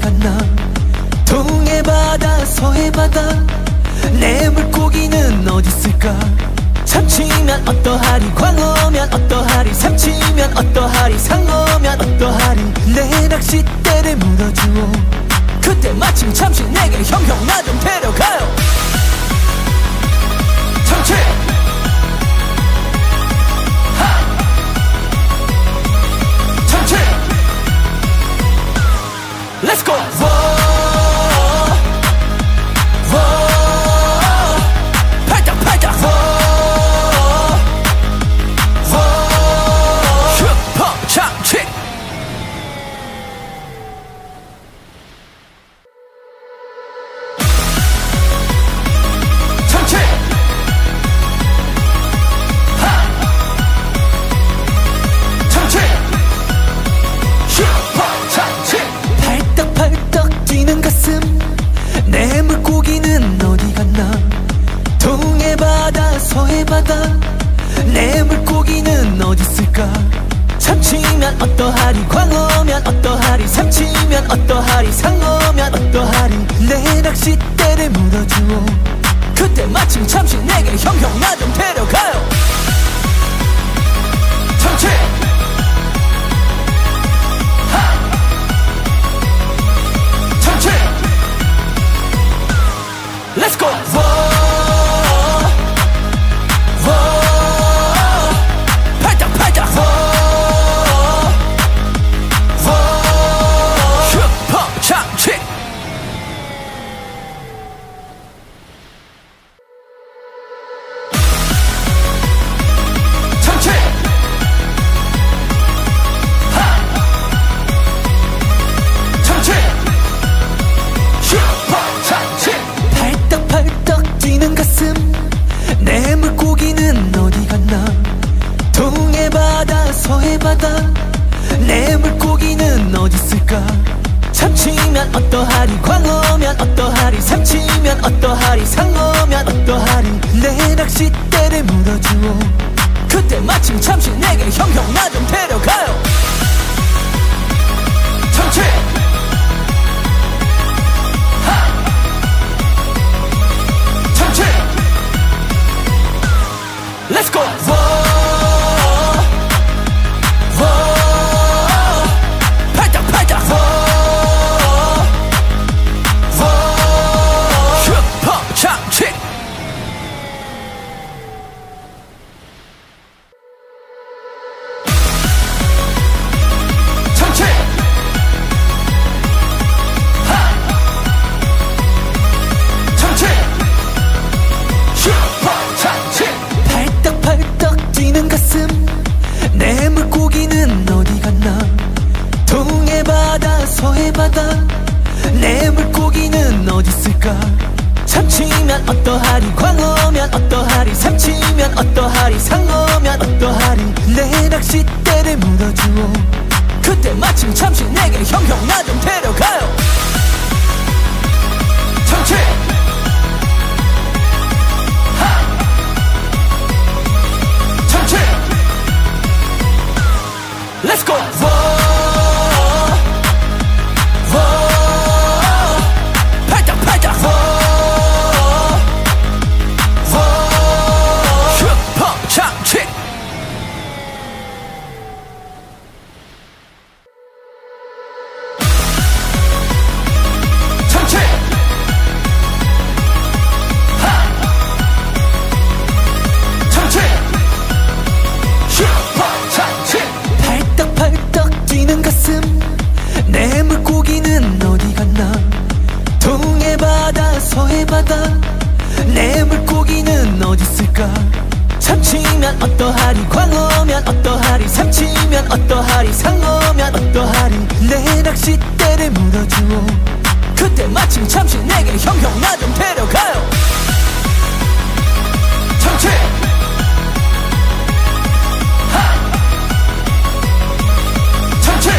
갔나. 동해 바다 서해 바다 내 물고기는 어디 있을까. 참치면 어떠하리, 광어면 어떠하리, 삼치면 어떠하리, 상어면 어떠하리. 내 낚싯대를 물어주오. 그때 마침 잠시 내게 형형 나 좀 데려가요. 참치 하 참치 Let's go. 팔딱 팔딱 슈퍼 참치. 내 물고기는 어디 갔나. 동해 바다 서해 바다 내 물고기는 어디 있을까. 참치면 어떠하리, 광어면 어떠하리, 삼치면 어떠하리, 상어면 어떠하리. 내 낚싯대를 물어주오. 그때 마침 잠시 내게 형형 나 좀 데려가요. 참치 Let's go. 팔딱 팔딱 슈퍼 참치. 참치 참치 슈퍼 참치. 팔떡팔떡 뛰는 가슴 내 물고기는 어디 갔나. 동해 바다 서해 바다 내 물고기는 어디 있을까. 참치면 어떠하리, 광어면 어떠하리, 삼치면 어떠하리, 상어면 어떠하리. 내 낚싯대를 물어주오. 그때 마침 잠시 내게 형형 나 좀 데려가요. 참치 Let's go. 팔딱 팔딱 슈퍼 참치. 참치 참치 슈퍼 참치. 팔떡팔떡 뛰는 가슴 내 물고기는 어디 갔나. 동해 바다 서해 바다 내 물고기는 어디 있을까. 참치면 어떠하리, 광어면 어떠하리, 삼치면 어떠하리, 상어면 어떠하리. 내 낚싯대를 물어주오. 그때 마침 잠시 내게 형형 나 좀 데려가요. 참치 Let's go. 팔딱 팔딱 슈퍼 참치. 참치 참치 슈퍼 참치. 팔떡팔떡 뛰는 가슴 내 물고기는 어디 갔나. 동해 바다 서해 바다 내 물고기는 어디 있을까. 참치면 어떠하리, 광어면 어떠하리, 삼치면 어떠하리, 상어면 어떠하리. 내 낚싯대를 물어주오. 그때 마침 잠시 내게 형형 나 좀 데려가요. 참치 참치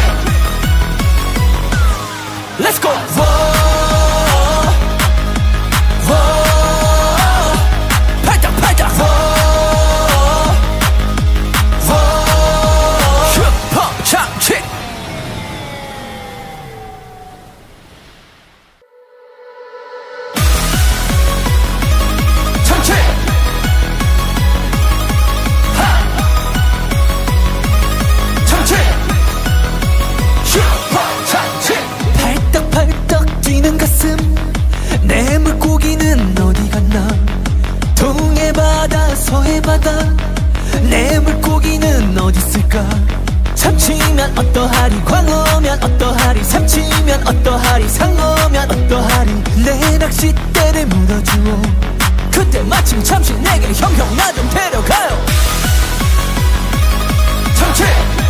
Let's go. 팔딱 팔딱 슈퍼 참치. 어떠하리 광어면 어떠하리 삼치면 어떠하리 상어면 어떠하리 내 낚싯대를 물어주오 그때 마침 잠시 내게 형 나 좀 데려가요 참치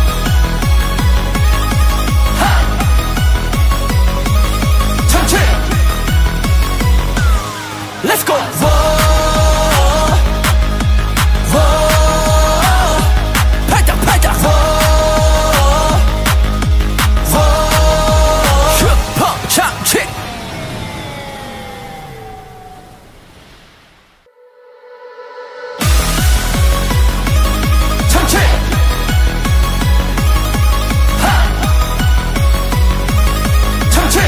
참치 Let's go 팔딱 팔딱 슈퍼 참치 참치 참치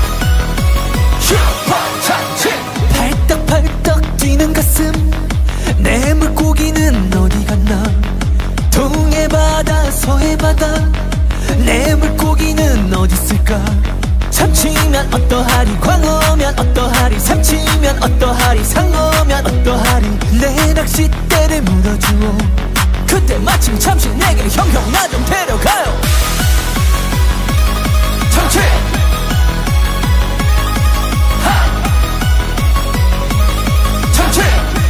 슈퍼 참치 팔떡팔떡 뛰는 가슴 내 물고기는 어디 갔나 동해 바다 서해 바다 내 물고기는 어디 있을까 참치면 어떠하리 광어면 어떠하리 삼치면 어떠하리 상어면 어떠하리 내 낚싯대를 물어주오 그때 마침 잠시 내게 형 나 좀 데려가요 참치 참치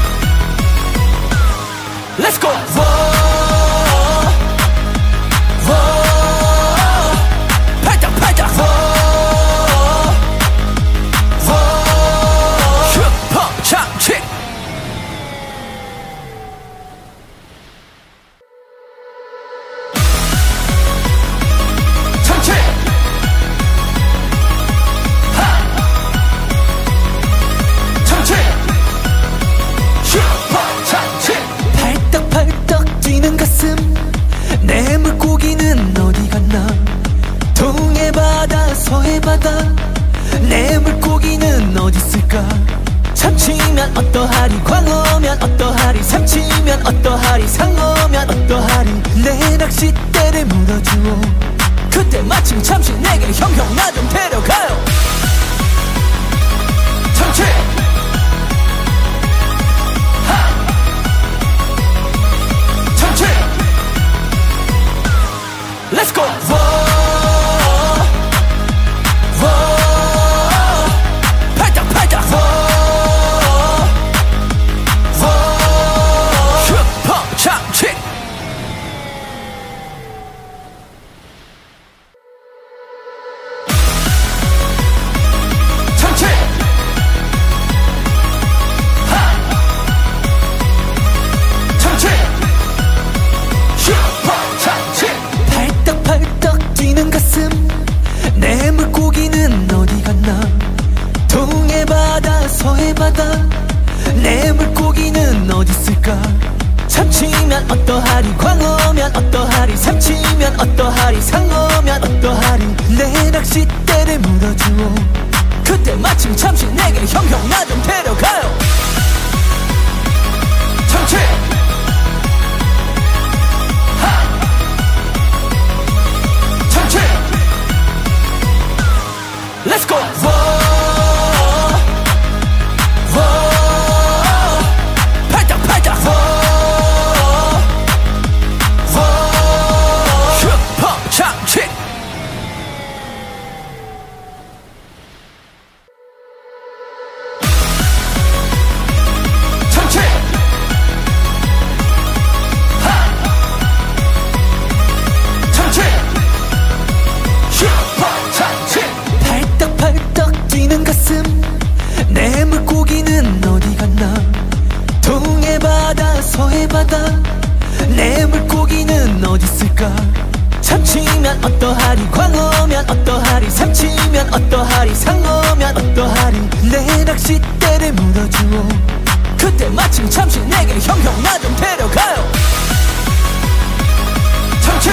Let's go 팔딱 팔딱 슈퍼 참치 참치 참치 슈퍼 참치 팔떡팔떡 뛰는 가슴 내 물고기는 어디 갔나 동해 바다 서해 바다 내 물고기는 어디 있을까 참치면 어떠하리 광어면 어떠하리 삼치면 어떠하리 상어면 어떠하리 내 낚싯대를 물어주오 그때 마침 잠시 내게 형 나 좀 데려가요 참치 참치 Let's go 팔딱 팔딱 슈퍼 참치 참치 참치 슈퍼 참치 팔떡팔떡 뛰는 가슴 내 물고기는 어디 갔나 동해 바다 서해 바다 내 물고기는 어디 있을까 참치면 어떠하리 광어면 어떠하리 삼치면 어떠하리 상어면 어떠하리 내 낚싯대를 물어주오 그때 마침 잠시 내게 형 나 좀 데려가요 참치 참치 Let's go 팔딱 팔딱 슈퍼 참치 참치 참치 슈퍼 참치 팔떡팔떡 뛰는 가슴 내 물고기는 어디 갔나 동해 바다 서해 바다 내 물고기는 어디 있을까 참치면 어떠하리 광어면 어떠하리 삼치면 어떠하리 상어면 어떠하리 내 낚싯대를 물어주오 그때 마침 잠시 내게 형 나 좀 데려가요 참치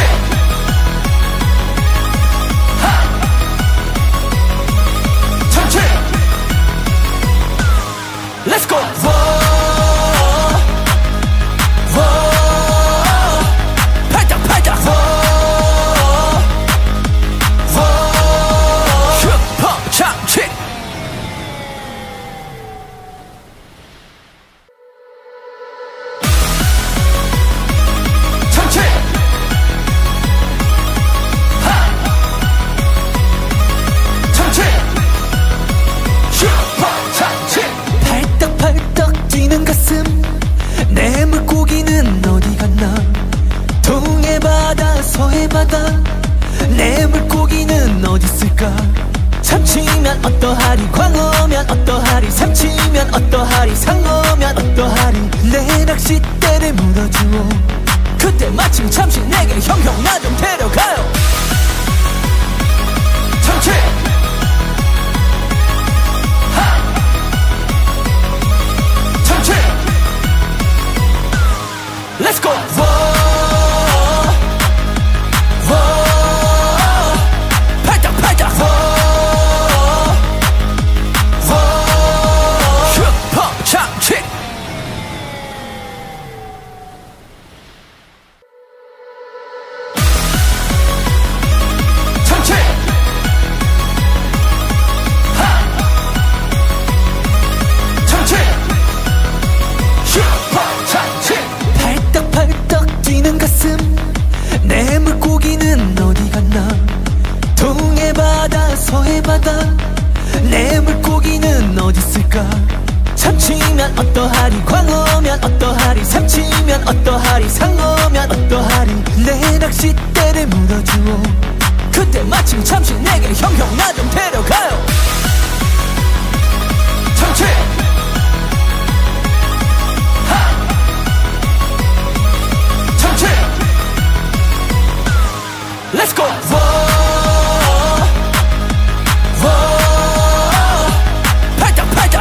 참치 Let's go 팔딱 팔딱 슈퍼 참치 내 물고기는 어디 있을까? 참치면 어떠하리, 광어면 어떠하리, 삼치면 어떠하리, 상어면 어떠하리. 내 낚싯대를 물어주오. 그때 마침 참치 내게 형 나 좀 데려가요. 참치 하 참치 Let's go. 팔딱 팔딱 슈퍼 참치. 참치 하 참치 슈퍼 참치. 팔딱팔딱 뛰는 가슴, 내 물고기는 어디 갔나? 동해 바다 서해 바다, 내 물고기는 어디 있을까? 참치면 어떠하리, 광어면 어떠하리, 삼치면 어떠하리, 상어면 어떠하리. 내 낚싯대를 물어주오. 그때 마침 참치 내게 형 나 좀 데려가요. 참치 하 참치 Let's go. 팔딱 팔딱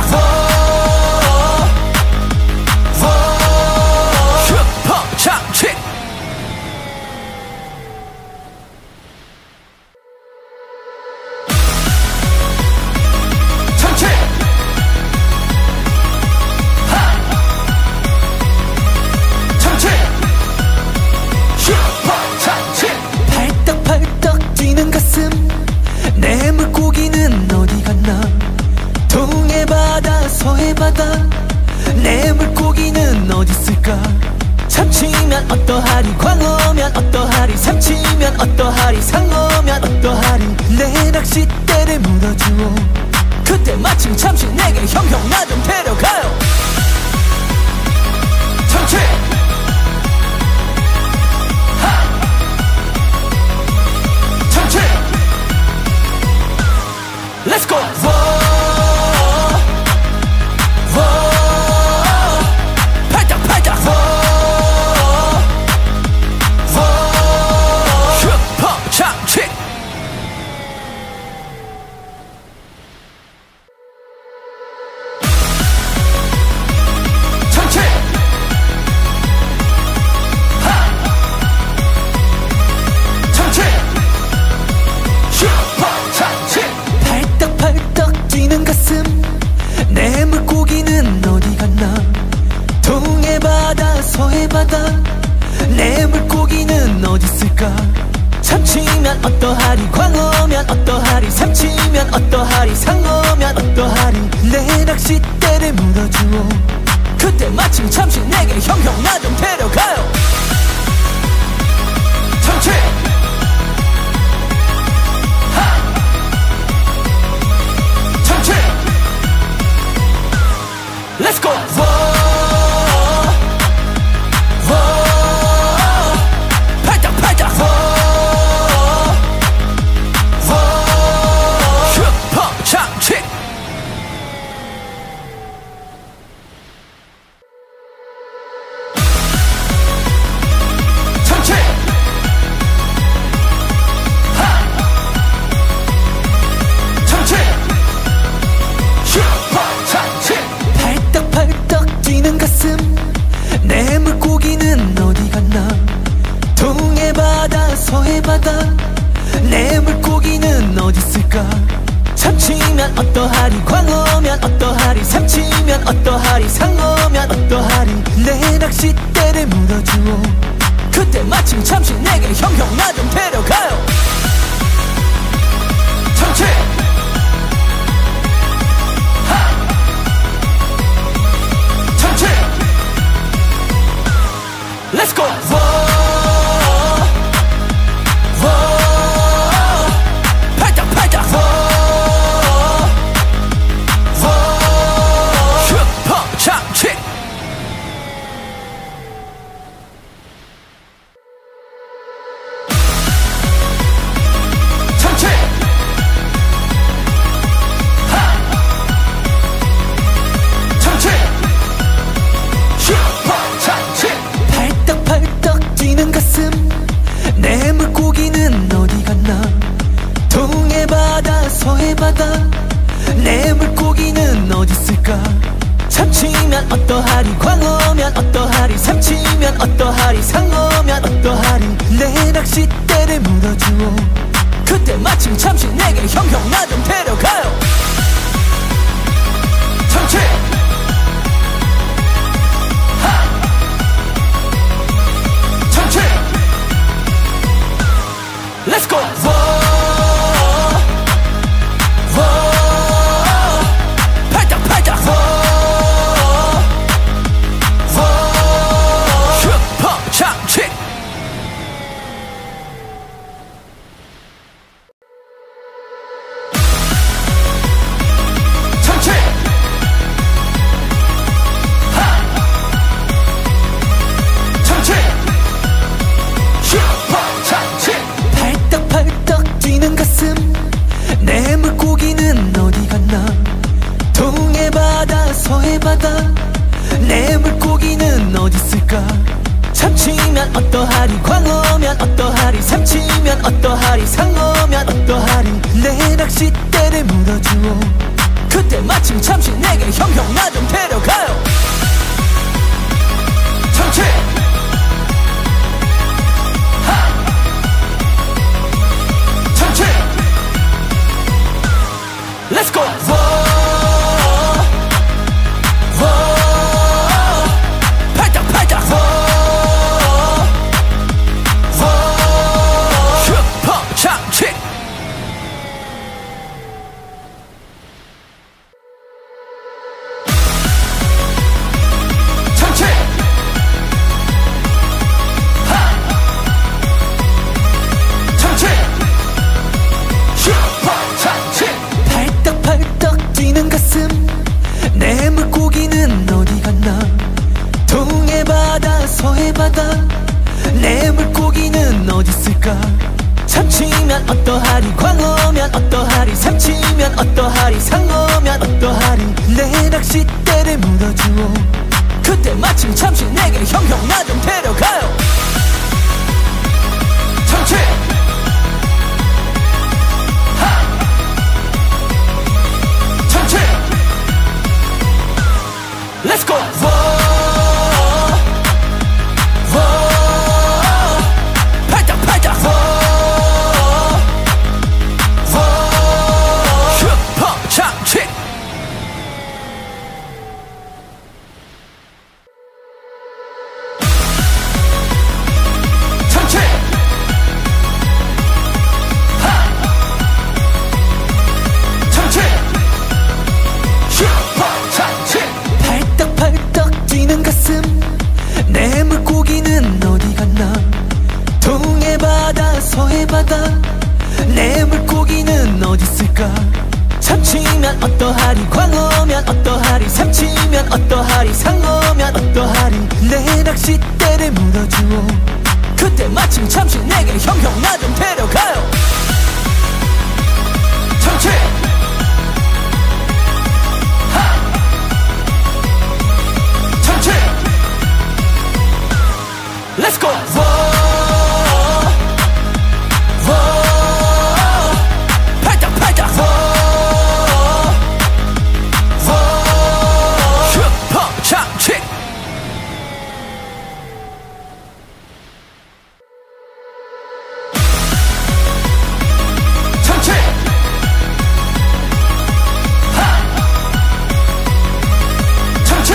슈퍼 참치. 참치 하 참치 슈퍼 참치. 팔딱팔딱 뛰는 가슴, 내 물고기는 어디 갔나? 동해 바다 서해 바다, 내 물고기는 어디 있을까? 참치면 어떠하리, 광어면 어떠하리, 삼치면 어떠하리, 상어면 어떠하리. 내 낚싯대를 물어주오. 그때 마침 참치 내게 형 나 좀 데려가요. 참치 하 참치 Let's go. 팔딱 팔딱 슈퍼 참치. 참치 하 참치 슈퍼 참치. 팔딱팔딱 뛰는 가슴, 내 물고기는 어디 갔나? 동해 바다 서해 바다, 내 물고기는 어디 있을까? 참치면 어떠하리, 광어면 어떠하리, 삼치면 어떠하리, 상어면 어떠하리. 내 낚싯대를 물어주오. 그때 마침 참치 내게 형 나 좀 데려가요. 참치 하 참치 Let's go. 팔딱 팔딱 슈퍼 참치. 참치 하 참치 슈퍼 참치. 팔딱팔딱 뛰는 가슴, 내 물고기는 어디 갔나? 동해 바다 서해 바다, 내 물고기는 어디 있을까? 참치면 어떠하리, 광어면 어떠하리, 삼치면 어떠하리, 상어면 어떠하리. 내 낚싯대를 물어주오. 그때 마침 참치 내게 형 나 좀 데려가요. 참치 하 참치 Let's go. 팔딱 팔딱 슈퍼 참치. 참치면 어떠하리 상어면 어떠하리 내 낚싯대를 물어주오 그때 마침 잠시 내게 형 나 좀 데려가요 참치 참치 Let's go 팔딱 팔딱 슈퍼 참치 참치 참치 슈퍼 참치 팔딱팔딱 뛰는 가슴 내 물고기는 어디 갔나 동해 바다 서해 바다 내 물고기는 어디 있을까 참치면 어떠하리 광어면 어떠하리 삼치면 어떠하리 상어면 어떠하리 내 낚싯대를 물어주오 그때 마침 잠시 내게 형 나 좀 데려가요 참치 참치 Let's go 팔딱 팔딱 슈퍼 참치 참치 참치 슈퍼 참치 팔딱팔딱 뛰는 가슴 내 물고기는 어디 갔나 동해 바다 서해 바다 내 물고기는 어디 있을까 참치면 어떠하리 광어면 어떠하리 삼치면 어떠하리 상어면 어떠하리 내 낚싯대를 물어주오 그때 마침 잠시 내게 형 나 좀 데려가요 참치 참치 Let's go 팔딱 팔딱 슈퍼 참치 참치 참치 슈퍼 참치 팔딱팔딱 뛰는 가슴 내 물고기는 어디 갔나 동해 바다 서해 바다 내 물고기는 어디 있을까 참치면 어떠하리 광어면 어떠하리 삼치면 어떠하리 상어면 어떠하리 내 낚싯대를 물어주오 그때 마침 잠시 내게 형 나 좀 데려가요 참치 참치 Let's go 팔딱 팔딱 슈퍼 참치 참치 참치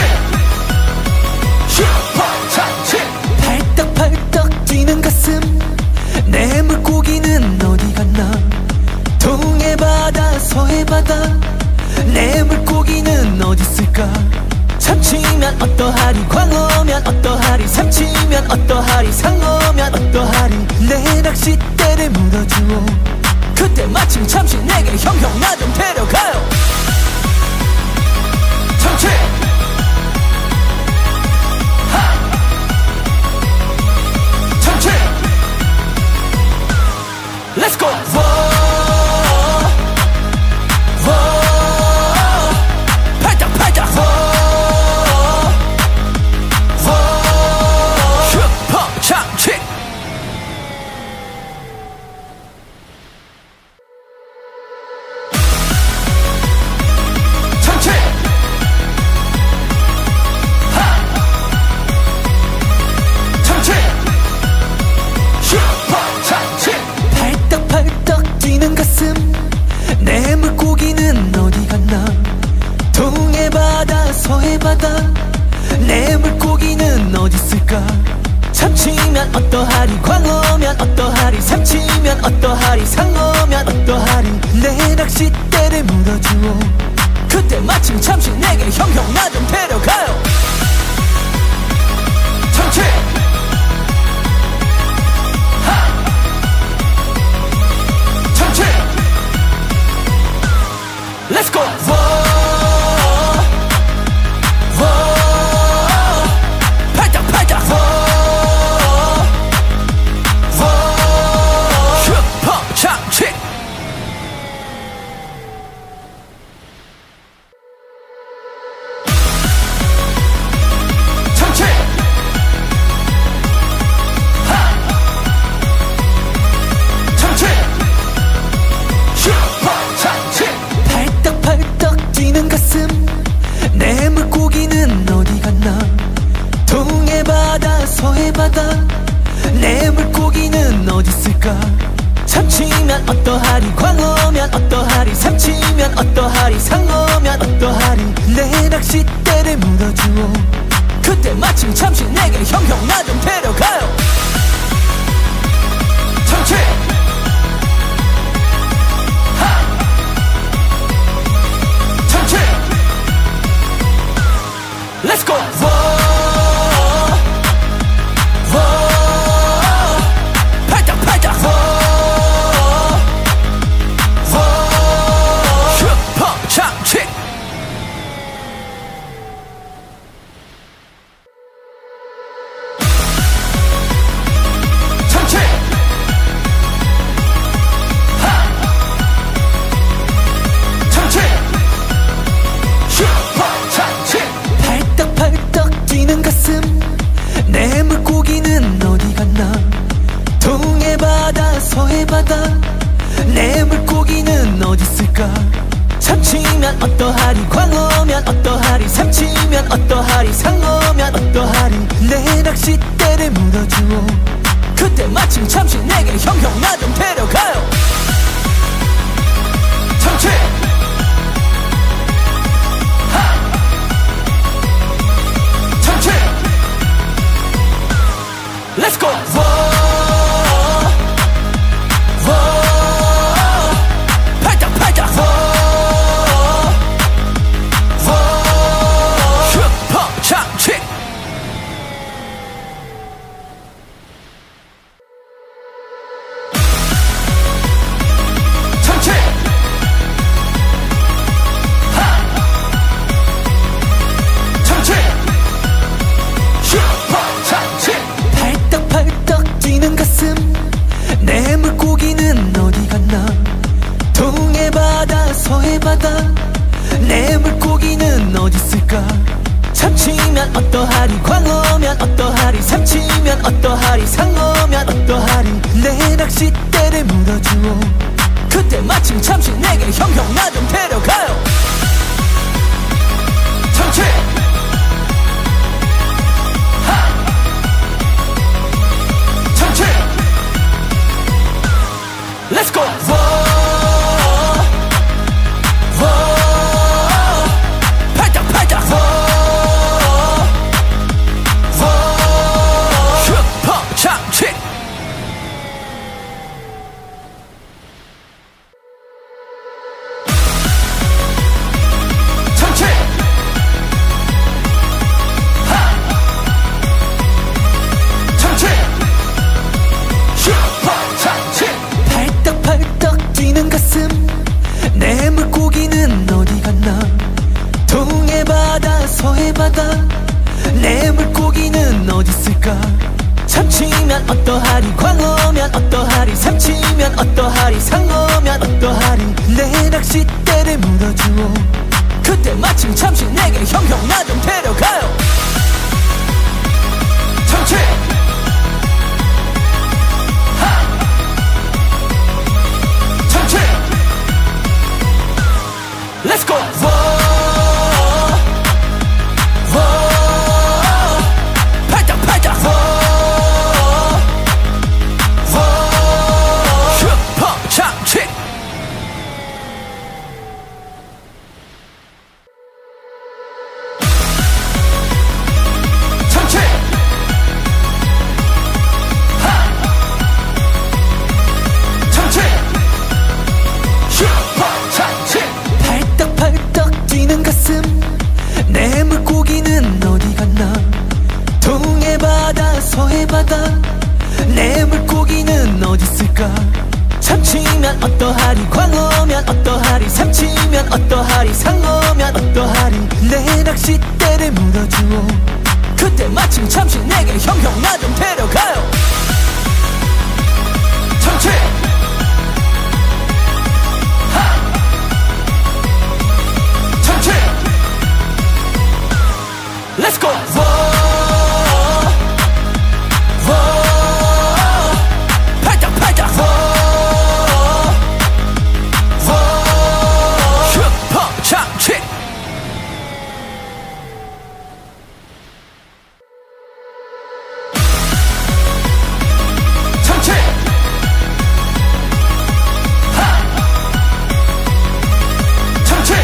슈퍼 참치 팔딱팔딱 뛰는 가슴 내 물고기는 어디 갔나 동해 바다 서해 바다 내 물고기는 어디 있을까 참치면 어떠하리 광어면 어떠하리 삼치면 어떠하리 상어면 어떠하리 내 낚싯대를 물어주오 그때 마침 잠시 내게 형 나 좀 데려가요 참치 참치 Let's go 팔딱 팔딱 슈퍼 참치 소해바다 내 물고기는 어디 있을까 참치면 어떠하리 광어면 어떠하리 삼치면 어떠하리 상어면 어떠하리 내 낚싯대를 물어주오 그때 마침 잠시 내게 형형 나 좀 데려가요 참치 하 참치 Let's go 팔딱 팔딱 슈퍼 참치 참치 하 참치 슈퍼 참치 팔딱팔딱 뛰는 가슴 내 물고기는 어디 갔나 동해바다 서해바다 내 물고기는 어디 있을까 참치면 어떠하리 광어면 어떠하리 삼치면 어떠하리 상어면 어떠하리 내 낚싯대를 물어주오 그때 마침 잠시 내게 형형 나 좀 데려가요 참치 하 참치 Let's go 팔딱 팔딱 슈퍼 참치 참치 하 참치 슈퍼 참치 팔딱팔딱 뛰는 가슴 내 물고기는 어디 갔나 동해바다 서해바다 내 물고기는 어디 있을까 참치면 어떠하리 광어면 어떠하리 삼치면 어떠하리 상어면 어떠하리 내 낚싯대를 물어주오 그때 마침 잠시 내게 형형 나 좀 데려가요 참치 하 참치 Let's go 팔딱 팔딱 슈퍼 참치 참치 하 참치 슈퍼 참치 팔딱팔딱 뛰는 가슴 내 물고기는 어디 갔나 동해바다 서해바다 내 물고기는 어디 있을까 참치면 어떠하리 광어면 어떠하리 삼치면 어떠하리 상어면 어떠하리 내 낚싯대를 물어주오 그때 마침 잠시 내게 형형 나 좀 데려가요 참치 하 참치 Let's go 팔딱 팔딱 슈퍼 참치 참치 하 참치 슈퍼 참치 팔딱팔딱 뛰는 가슴 내 물고기는 어디 갔나 동해바다 서해바다 내 물고기는 어디 있을까 참치면 어떠하리 광어면 어떠하리 삼치면 어떠하리 상어면 어떠하리 내 낚싯대를 물어주오 그때 마침 잠시 내게 형형 나 좀 데려가요 참치 하 참치 Let's go 팔딱 팔딱 슈퍼 참치 어딨을까? 참치면 어떠하리, 광어면 어떠하리, 삼치면 어떠하리, 상어면 어떠하리. 내 낚싯대를 물어주오. 그때 마침 잠시 내게 형형 나 좀 데려가요. 참치 하 참치 Let's go. 팔딱 팔딱 슈퍼 참치. 참치 하 참치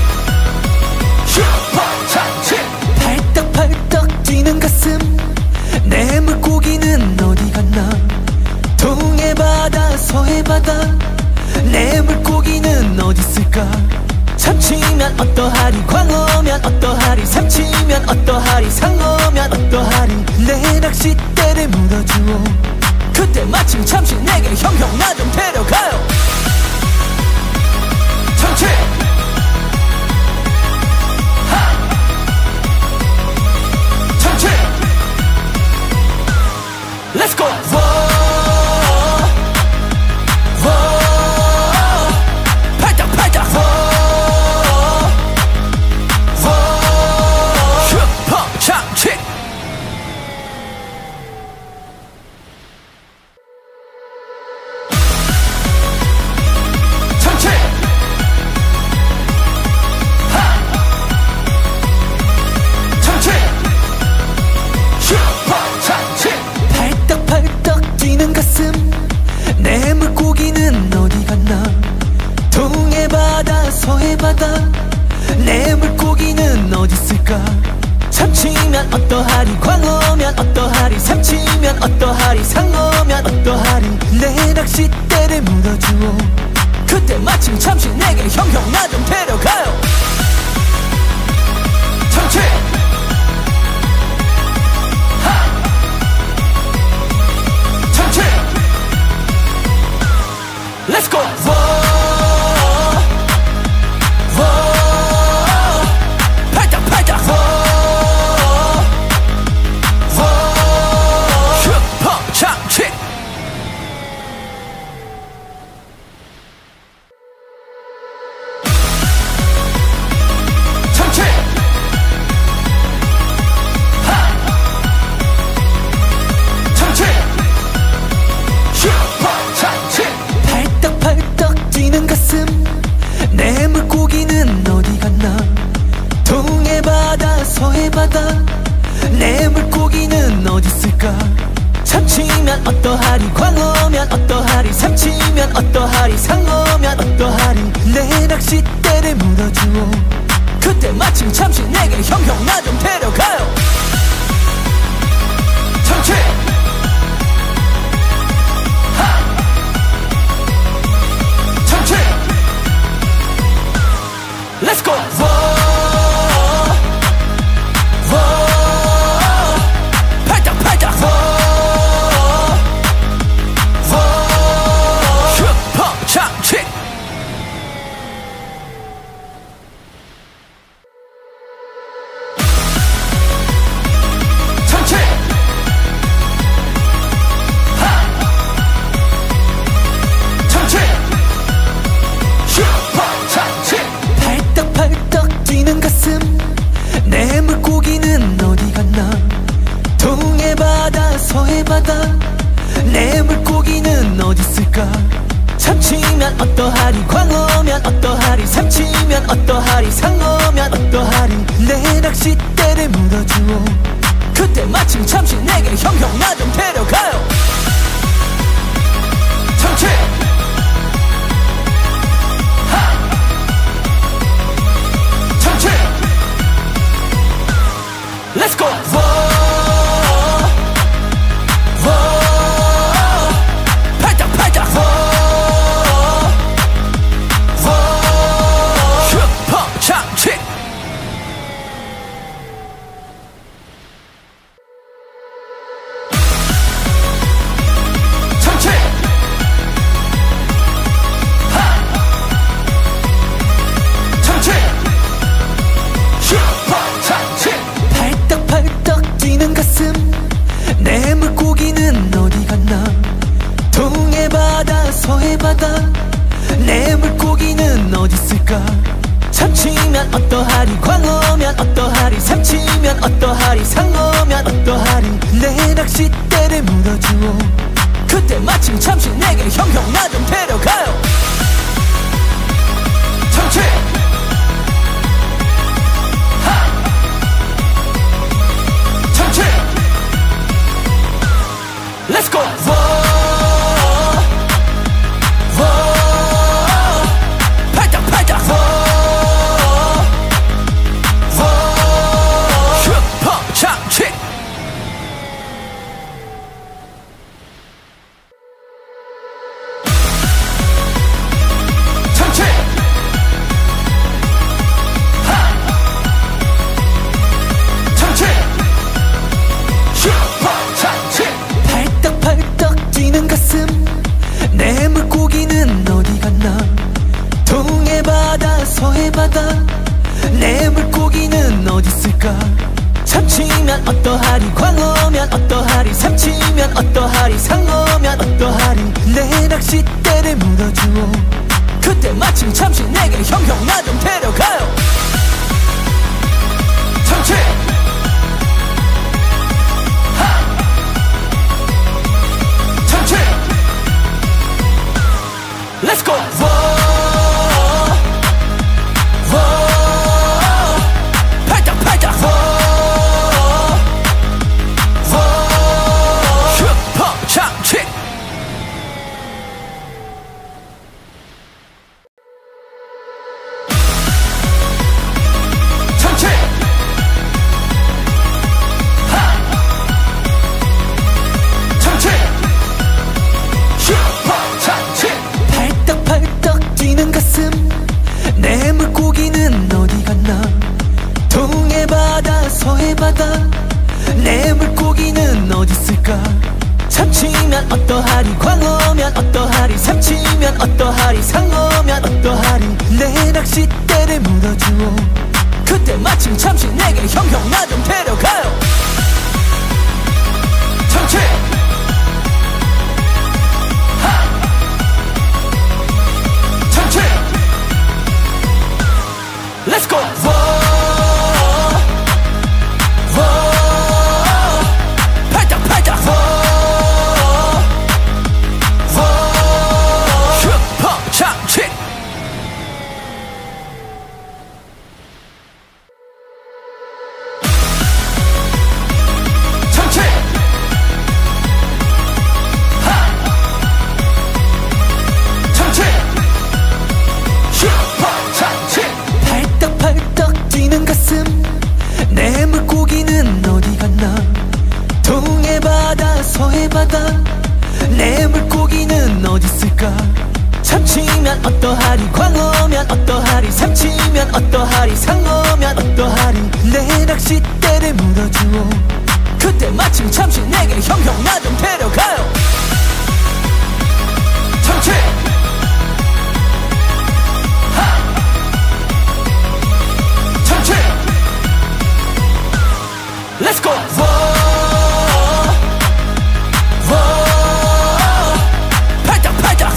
슈퍼 참치. 팔떡팔떡 뛰는 가슴, 내 물고기는 어디 갔나? 동해 바다 서해 바다, 내 물고기는 어디 있을까? 참치면 어떠하리, 광어면 어떠하리, 삼치면 어떠하리, 상어면 어떠하리. 내 낚싯대를 물어주오. 그때 마침 잠시 내게 형형 나 좀 데려가요. 참치 하 참치 Let's go. 팔딱 팔딱 슈퍼 참치. 참치 하 참치 슈퍼 참치. 팔떡팔떡 뛰는 가슴, 내 물고기는 어디 갔나? 동해 바다 서해 바다, 내 물고기는 어디 있을까? 참치면 어떠하리, 광어면 어떠하리, 삼치면 어떠하리, 상어면 어떠하리. 내 낚싯대를 물어주오. 그때 마침 잠시 내게 형형 나 좀 데려가요. 참치 하 참치 Let's go. 팔딱 팔딱 슈퍼 참치. 참치 하 참치 슈퍼 참치. 팔떡팔떡 뛰는 가슴, 내 물고기는 어디 갔나? 동해 바다 서해 바다, 내 물고기는 어디 있을까? 참치면 어떠하리, 광어면 어떠하리, 삼치면 어떠하리, 상어면 어떠하리. 내 낚싯대를 물어주오. 그때 마침 잠시 내게 형형 나 좀 데려가요. 참치 하 참치 Let's go. 팔딱 팔딱 슈퍼 참치. 참치 하 참치 슈퍼 참치. 팔떡팔떡 뛰는 가슴, 내 물고기는 어디 갔나? 동해 바다 서해 바다, 내 물고기는 어디 있을까? 참치면 어떠하리, 광어면 어떠하리, 삼치면 어떠하리, 상어면 어떠하리. 내 낚싯대를 물어주오. 그때 마침 잠시 내게 형형 나 좀 데려가요. 참치 하 참치 Let's go. 팔딱 팔딱 슈퍼 참치. 어떠하리 광어면 어떠하리 삼치면 어떠하리 상어면 어떠하리 내 낚싯대를 물어주오 그때 마침 잠시 내게 형형 나 좀 데려가요 참치 하 참치 Let's go 팔딱 팔딱 슈퍼 참치 참치 하 참치 슈퍼 참치 팔떡팔떡 뛰는 가슴 내 물고기는 어디 갔나 동해 바다 서해 바다 내 물고기는 어디 있을까 참치면 어떠하리 광어면 어떠하리 삼치면 어떠하리 상어면 어떠하리 내 낚싯대를 물어주오 그때 마침 잠시 내게 형형 나 좀 데려가요 참치 하 참치 Let's go 팔딱 팔딱 슈퍼 참치 참치 하 참치 슈퍼 참치 팔떡팔떡 뛰는 가슴 내 물고기는 어디 갔나 동해 바다 서해 바다 내 물고기는 어디 있을까 참치면 어떠하리 광어면 어떠하리 삼치면 어떠하리 상어면 어떠하리 내 낚싯대를 물어주오 그때 마침 잠시 내게 형형 나 좀 데려가요 참치 하 참치 Let's go 팔딱 팔딱 슈퍼 참치 참치 하 참치 슈퍼 참치 팔떡팔떡 뛰는 가슴 내 물고기는 어디 갔나 동해 바다 서해 바다 내 물고기는 어디 있을까 참치면 어떠하리 광어면 어떠하리 삼치면 어떠하리 상어면 어떠하리 내 낚싯대를 물어주오 그때 마침 잠시 내게 형형 나 좀 데려가요 참치 하 참치 Let's go 팔딱 팔딱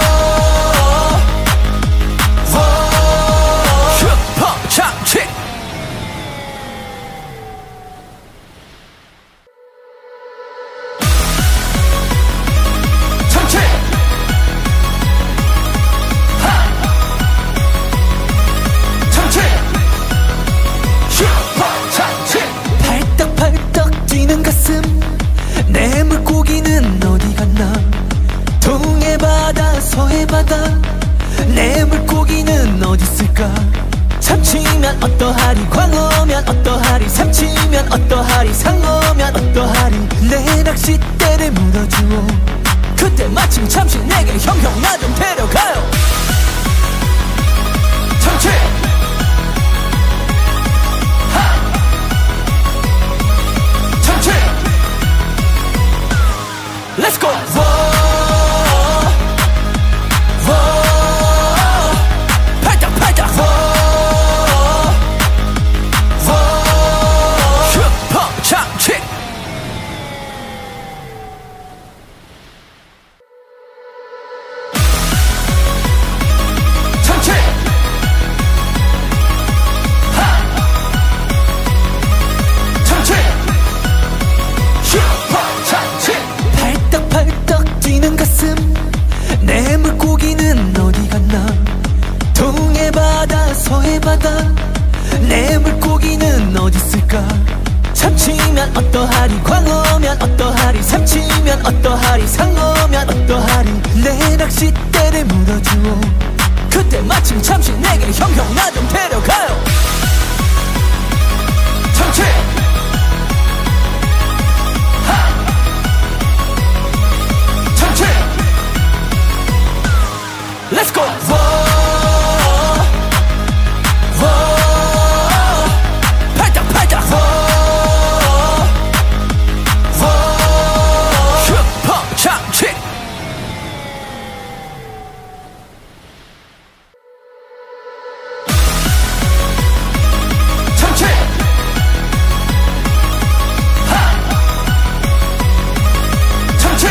슈퍼 참치 참치 하 참치 슈퍼 참치 팔떡팔떡 뛰는 가슴 내 물고기는 어디 갔나 동해 바다 서해 바다 내 물고기는 어디 있을까 참치면 어떠하리 광어면 어떠하리 삼치면 어떠하리 상어면 어떠하리 내 낚싯대를 물어주오 그때 마침 잠시 내게 형형 나 좀 데려가요 참치 하 참치 Let's go 팔딱 팔딱 슈퍼 참치 서해바다 내 물고기는 어디 있을까? 참치면 어떠하리, 광어면 어떠하리, 삼치면 어떠하리, 상어면 어떠하리. 내 낚싯대를 물어주오. 그때 마침 잠시 내게 형형 나 좀 데려가요. 참치 참치 Let's go. 팔딱 팔딱 슈퍼 참치. 참치 참치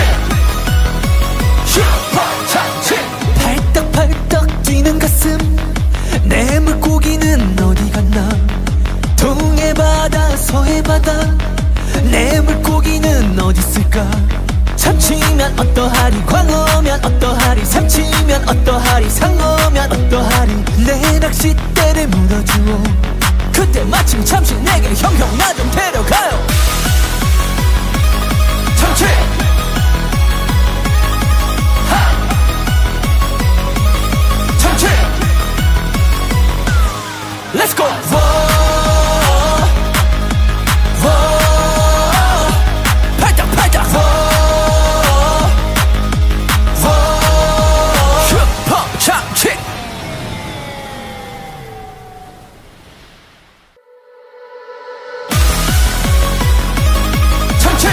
슈퍼 참치. 팔떡팔떡 뛰는 가슴 내 물고기는 어디 갔나? 동해바다 서해바다 내 물고기는 어디 있을까? 참치면 어떠하리, 광어면 어떠하리, 삼치면 어떠하리, 상어면 어떠하리. 내 낚싯대를 물어주오. 그때 마침 잠시 내게 형형 나 좀 데려가요. 참치 참치 Let's go. 팔딱 팔딱 슈퍼 참치. 참치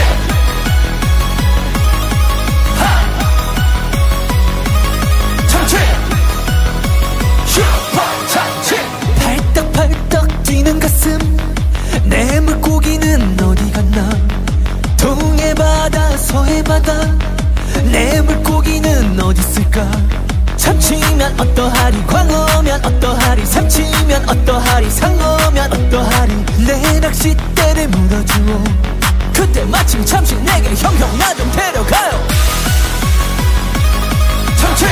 참치 슈퍼 참치. 팔떡팔떡 뛰는 가슴 내 물고기는 어디 갔나? 동해바다 서해바다 내 물고기는 어디 있을까? 참치면 어떠하리, 광어면 어떠하리, 삼치면 어떠하리, 상어면 어떠하리. 내 낚싯대를 물어주오. 그때 마침 잠시 내게 형형 나 좀 데려가요. 참치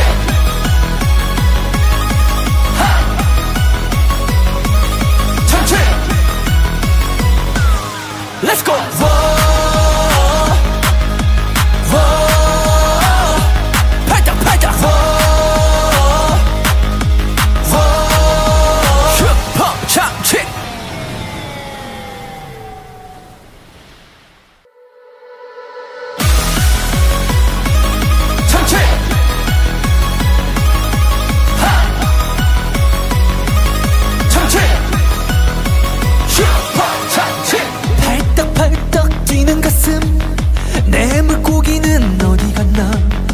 참치 Let's go. 팔딱 팔딱 슈퍼 참치. 참치 참치 슈퍼 참치. 팔떡팔떡 뛰는 가슴 내 물고기는 어디 갔나?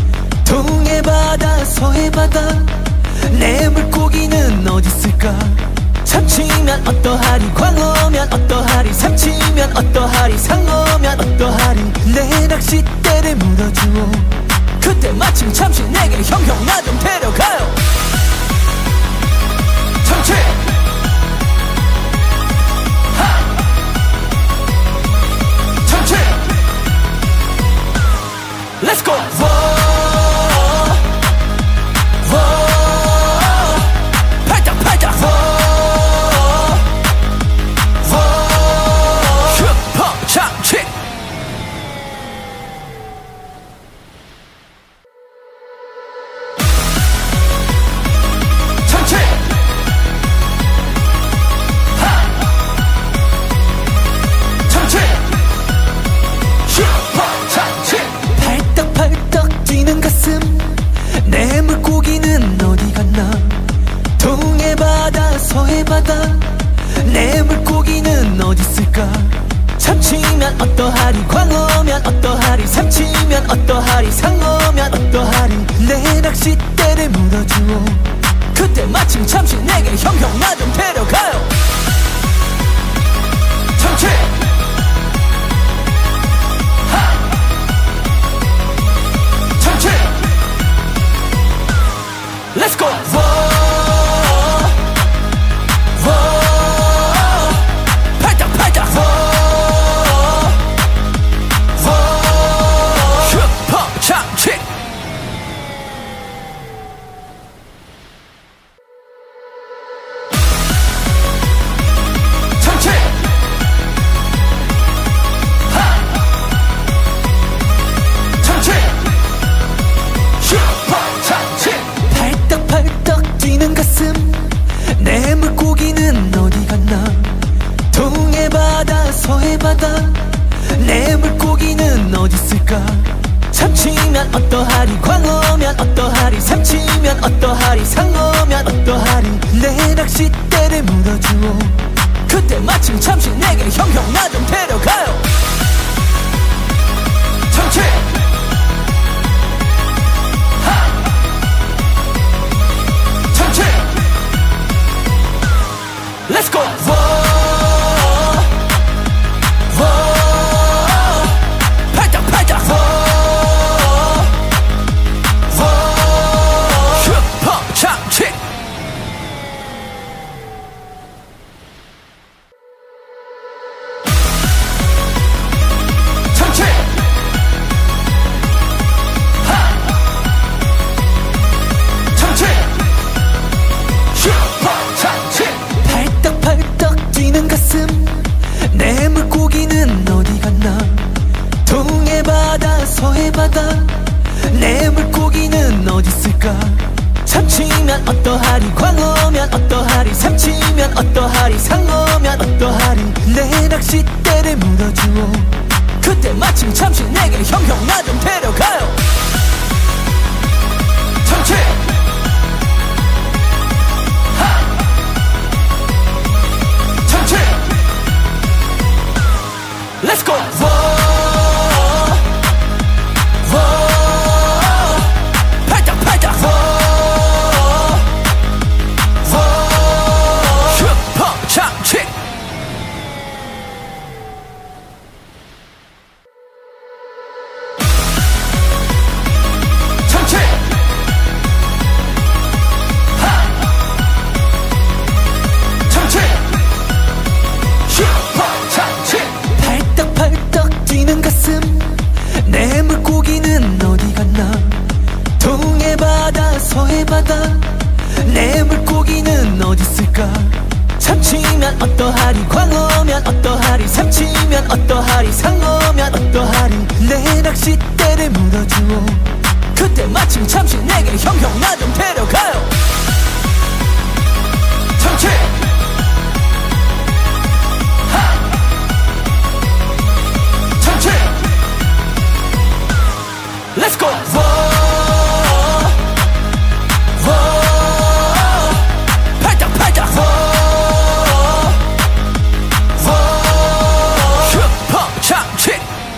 동해바다 서해바다 내 물고기는 어디 있을까? 참치면 어떠하리, 광어면 어떠하리, 삼치면 어떠하리, 상어면 어떠하리. 내 낚싯대를 물어주오. 그때 마침 잠시 내게 형형 나 좀 데려가요. 참치 참치 Let's go. 팔딱 팔딱 슈퍼 참치. 참치 참치 슈퍼 참치. 팔떡팔떡 뛰는 가슴 내 물고기는 어디 갔나? 동해바다 서해바다 내 물고기는 어디 있을까? 참치면 어떠하리, 광어면 어떠하리, 삼치면 어떠하리, 상어면 어떠하리. 내 낚싯대를 물어주오. 그때 마침 잠시 내게 형형 나 좀 데려가요. 참치 참치 Let's go. 팔딱 팔딱 슈퍼 참치. 고기는 어디 갔나. 동해 바다 서해 바다 내 물고기는 어디 있을까. 참치면 어떠하리, 광어면 어떠하리, 삼치면 어떠하리, 상어면 어떠하리. 내 낚싯대를 물어주오. 그때 마침 잠시 내게 형형 나 좀 데려가요. 참치 참치 Let's go. 팔딱 팔딱 슈퍼 참치. 참치 참치 슈퍼 참치. 팔딱팔딱 뛰는 가슴 내 물고기는 어디 갔나. 동해 바다 서해 바다 내 물고기는 어디 있을까. 참치면 어떠하리, 광어면 어떠하리, 삼치면 어떠하리, 상어면 어떠하리. 내 낚싯대를 물어주오. 그때 마침 잠시 내게 형형 나 좀 데려가요. 참치 참치 Let's go. 팔딱 팔딱 슈퍼 참치. 참치 참치 슈퍼 참치. 팔딱팔딱 뛰는 가슴 내 물고기는 어디 갔나. 동해 바다 서해 바다 내 물고기는 어디 있을까. 참치면 어떠하리, 광어면 어떠하리, 삼치면 어떠하리, 상어면 어떠하리. 내 낚싯대를 물어주오. 그때 마침 잠시 내게 형형 나 좀 데려가요. 참치 참치 Let's go. 팔딱 팔딱 슈퍼 참치.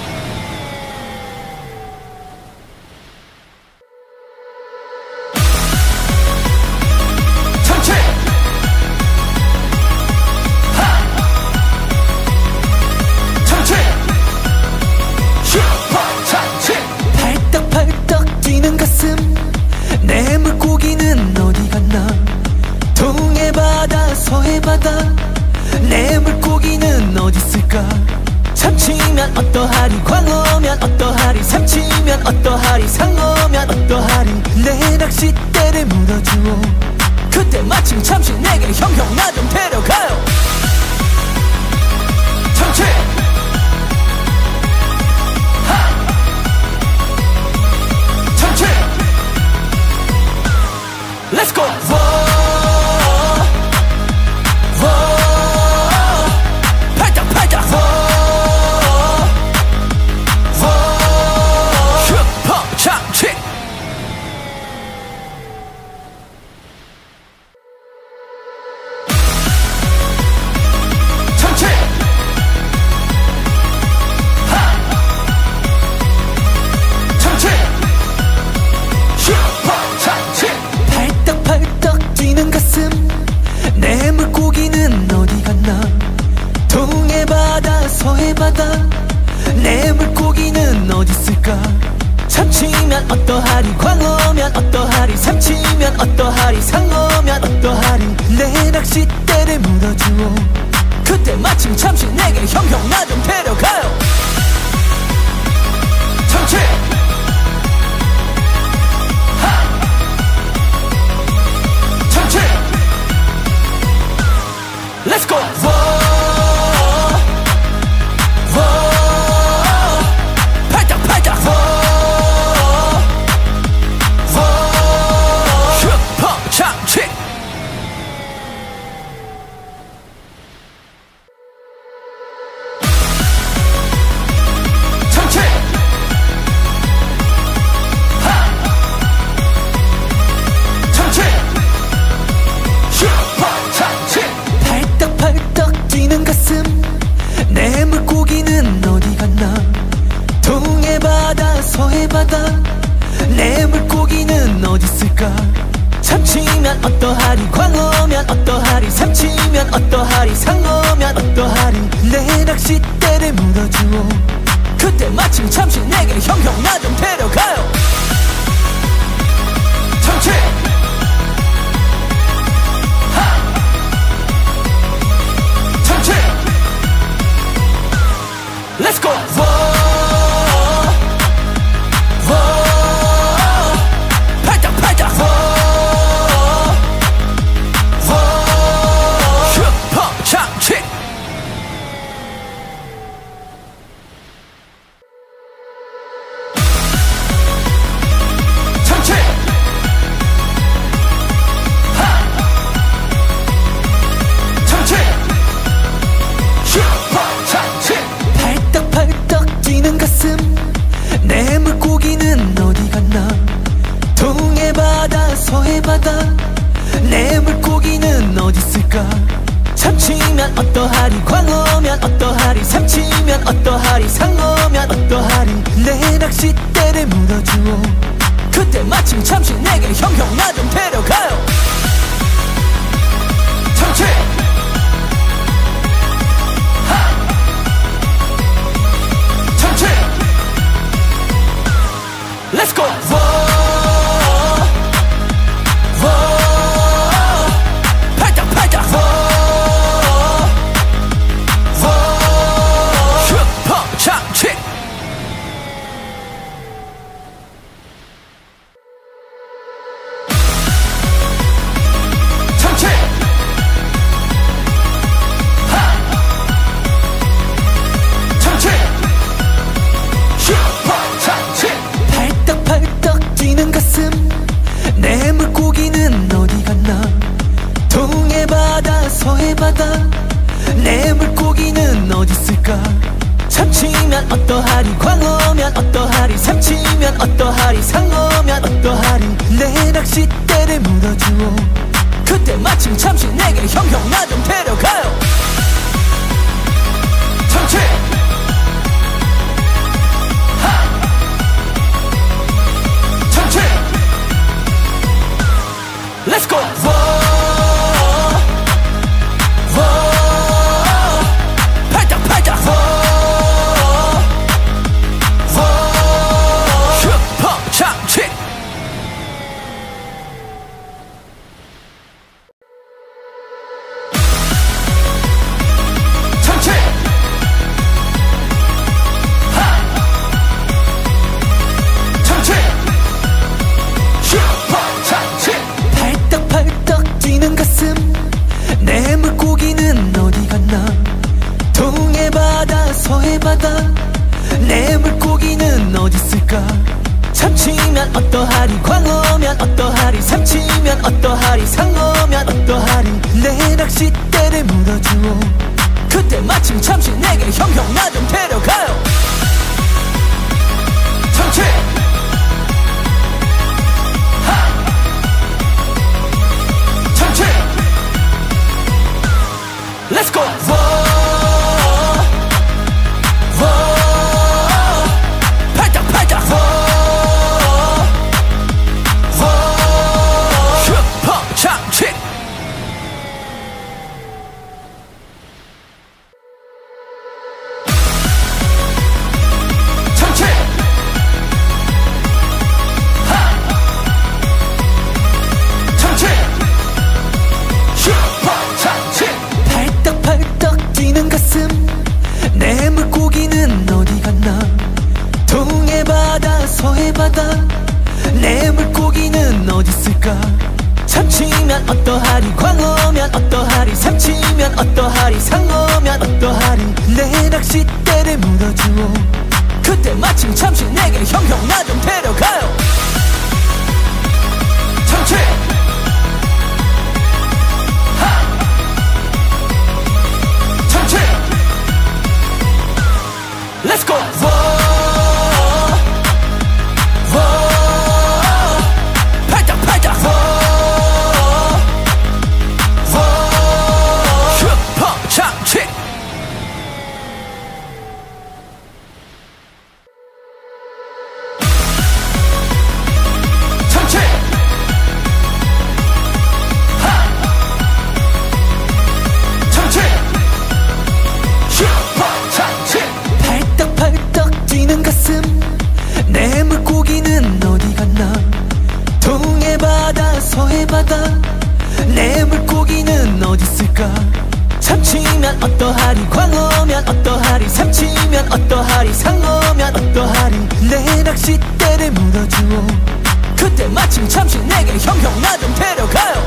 참치 참치 슈퍼 참치. 팔딱팔딱 뛰는 가슴 내 물고기는 어디 갔나. 동해 바다 서해 바다 내 물고기는 어디 있을까. 참치면 어떠하리, 광어면 어떠하리, 삼치면 어떠하리, 상어면 어떠하리. 내 낚싯대를 물어주오. 그때 마침 잠시 내게 형형 나 좀 데려가요. 참치 참치 Let's go. 팔딱 팔딱 슈퍼 참치. 참치 참치 슈퍼 참치. 팔딱팔딱 뛰는 가슴 내 물고기는 어디 갔나. 동해 바다 서해 바다 내 물고기는 어디 있을까. 참치면 어떠하리, 광어면 어떠하리, 삼치면 어떠하리, 상어면 어떠하리. 내 낚싯대를 물어주오. 그때 마침 잠시 내게 형형 나 좀 데려가요. 참치 참치 Let's go. 팔딱 팔딱 슈퍼 참치. 있을까? 참치면 어떠하리, 광어면 어떠하리, 삼치면 어떠하리, 상어면 어떠하리. 내 낚싯대를 물어주오. 그때 마침 잠시 내게 형형 나 좀 데려가요. 참치 참치 Let's go. 팔딱 팔딱 슈퍼 참치. 참치 참치 슈퍼 참치. 팔떡팔떡 뛰는 가슴, 내 물고기는 어디 갔나? 동해 바다 서해 바다, 내 물고기는 어디 있을까? 참치면 어떠하리, 광어면 어떠하리, 삼치면 어떠하리, 상어면 어떠하리. 내 낚싯대를 물어주오. 그때 마침 잠시 내게 형형 나 좀 데려가요. 참치 참치 Let's go. 팔딱 팔딱 슈퍼 참치. 참치 참치 슈퍼 참치. 팔떡팔떡 뛰는 가슴, 내 물고기는 어디 갔나? 동해 바다 서해 바다, 내 물고기는 어디 있을까? 참치면 어떠하리, 광어면 어떠하리, 삼치면 어떠하리, 상어면 어떠하리. 내 낚싯대를 물어주오. 그때 마침 잠시 내게 형형 나 좀 데려가요. 참치 참치 Let's go. 팔딱 팔딱 슈퍼 참치. 참치 참치 슈퍼 참치. 팔떡팔떡 뛰는 가슴, 내 물고기는 어디 갔나? 동해 바다 서해 바다, 내 물고기는 어디 있을까? 참치면 어떠하리, 광어면 어떠하리, 삼치면 어떠하리, 상어면 어떠하리. 내 낚싯대를 물어주오. 그때 마침 잠시 내게 형형 나 좀 데려가요. 참치 참치 Let's go. 팔딱 팔딱 슈퍼 참치. 참치 참치 슈퍼 참치. 팔떡팔떡 뛰는 가슴, 내 물고기는 어디 갔나? 동해 바다 서해 바다, 내 물고기는 어디 있을까? 참치면 어떠하리, 광어면 어떠하리, 삼치면 어떠하리, 상어면 어떠하리. 내 낚싯대를 물어주오. 그때 마침 잠시 내게 형형 나 좀 데려가요. 참치 참치 Let's go. 팔딱 팔딱 슈퍼 참치. 어디 있을까? 참치면 어떠하리, 광어면 어떠하리, 삼치면 어떠하리, 상어면 어떠하리. 내 낚싯대를 물어주오. 그때 마침 잠시 내게 형형 나 좀 데려가요.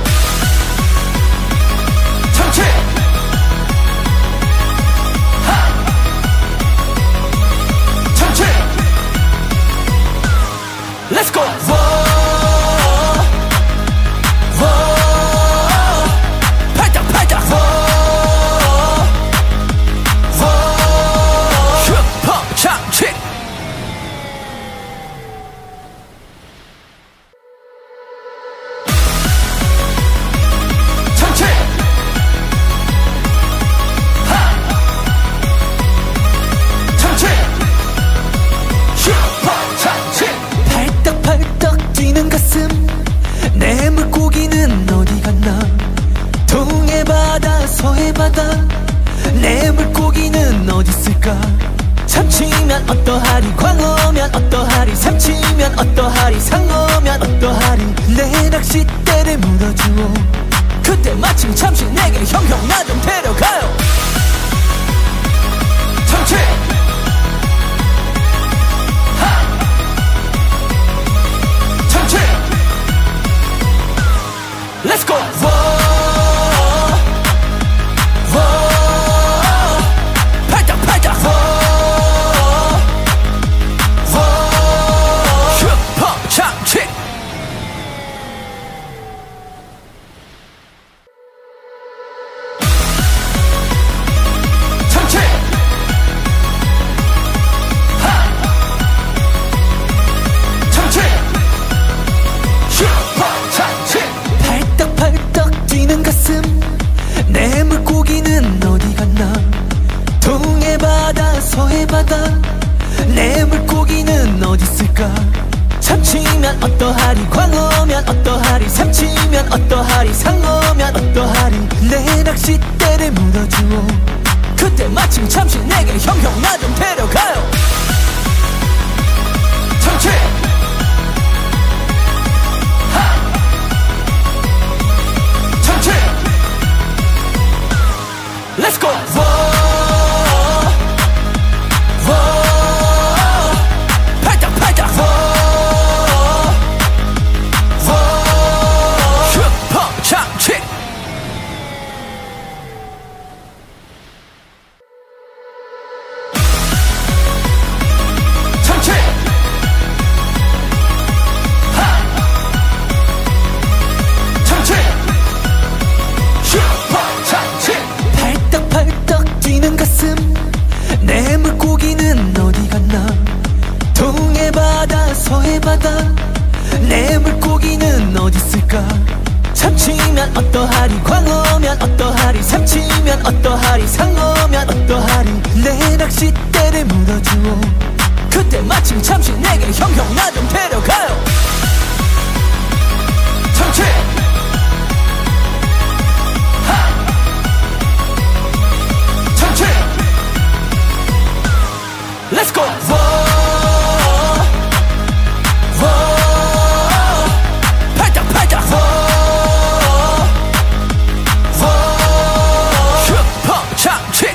참치 참치 Let's go. 팔딱 팔딱 슈퍼 참치. 참치 참치 슈퍼 참치. 팔떡팔떡 뛰는 가슴, 내 물고기는 어디 갔나? 동해바다 서해바다, 내 물고기는 어디 있을까? 참치면 어떠하리, 광어면 어떠하리, 삼치면 어떠하리, 상어면 어떠하리. 내 낚싯대를 물어주오. 그때 마침 잠시 내게 형형 나 좀 데려가요. 참치 참치 Let's go. 팔딱 팔딱 슈퍼 참치. 참치 참치 슈퍼 참치. 팔떡팔떡 뛰는 가슴, 내 물고기는 어디 갔나? 동해바다 서해바다, 내 물고기는 어디 있을까? 참치면 어떠하리, 광어면 어떠하리, 삼치면 어떠하리, 상어면 어떠하리. 내 낚싯대를 물어주오. 그때 마침 잠시 내게 형형 나 좀 데려가요. 참치 참치 Let's go. 팔딱 팔딱 슈퍼 참치. 참치 참치 슈퍼 참치. 팔떡팔떡 뛰는 가슴, 내 물고기는 어디 갔나? 동해바다 서해바다, 내 물고기는 어디 있을까? 참치면 어떠하리, 광어면 어떠하리, 삼치면 어떠하리, 상어면 어떠하리. 내 낚싯대를 물어주오. 그때 마침 잠시 내게 형형 나 좀 데려가요. 참치 참치 Let's go. 팔딱 팔딱 슈퍼 참치.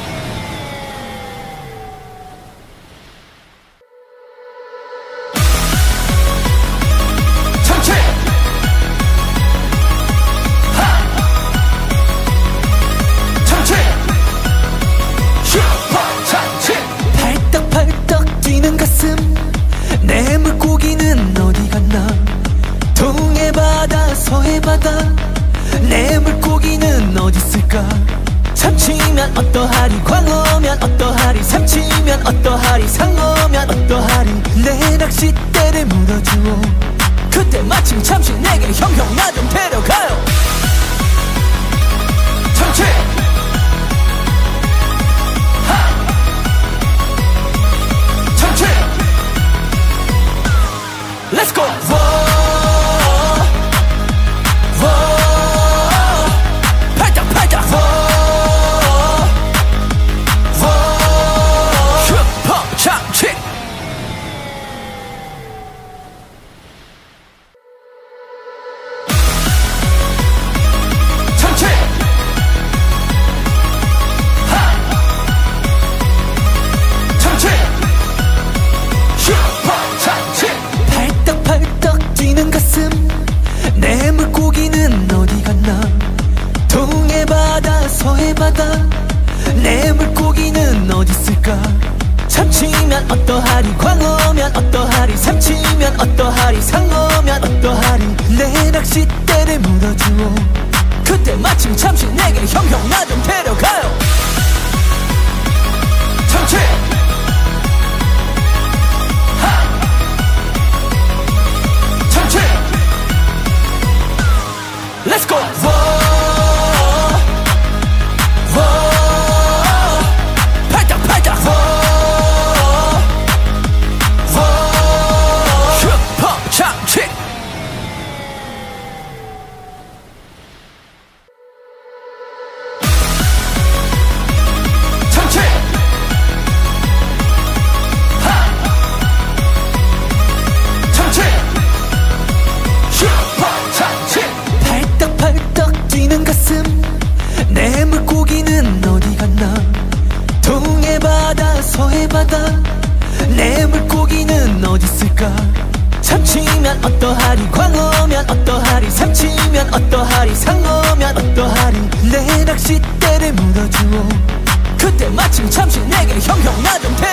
참치 참치 슈퍼 참치. 팔떡팔떡 뛰는 가슴, 내 물고기는 어디 갔나? 동해바다 서해바다, 내 물고기는 어디 있을까? 참치면 어떠하리, 광어면 어떠하리, 삼치면 어떠하리, 상어면 어떠하리. 내 낚싯대를 물어주오. 그때 마침 잠시 내게 형형 나 좀 데려가요. 참치 참치 Let's go. 팔딱 팔딱 슈퍼 참치. 서해바다 내 물고기는 어디 있을까? 참치면 어떠하리, 광어면 어떠하리, 삼치면 어떠하리, 상어면 어떠하리. 내 낚싯대를 물어주오. 그때 마침 잠시 내게 형형 나 좀 데려가요. 참치 하 참치 Let's go. 팔딱 팔딱 슈퍼 참치. 참치 하 참치 슈퍼 참치. 팔딱팔딱 뛰는 가슴 내 물고기는 어디 갔나? 동해바다 서해바다 내 물고기는 어디 있을까? 참치면 어떠하리, 광어면 어떠하리, 삼치면 어떠하리, 상어면 어떠하리. 내 낚싯대를 물어주오. 그때 마침 잠시 내게 형형 나 좀